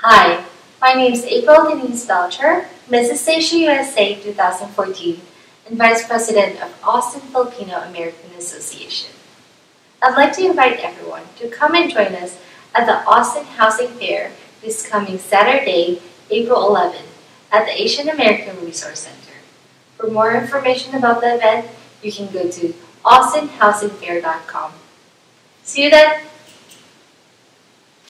Hi, my name is April Denise Belcher, Mrs. Asia USA 2014, and Vice President of Austin Filipino-American Association. I'd like to invite everyone to come and join us at the Austin Housing Fair this coming Saturday, April 11, at the Asian American Resource Center. For more information about the event, you can go to austinhousingfair.com. See you then!